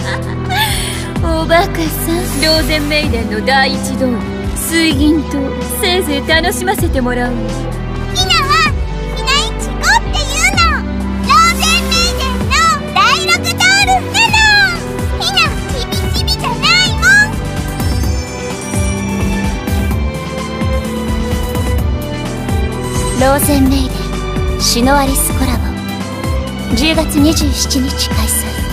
おバカさん、ローゼンメイデンの第一通り水銀とせいぜい楽しませてもらうよ。 ひなはひなイチゴっていうの。ローゼンメイデンの第6ドールなの。ひなちびちびじゃないもん。 ローゼンメイデンシノアリスコラボ10月27日開催。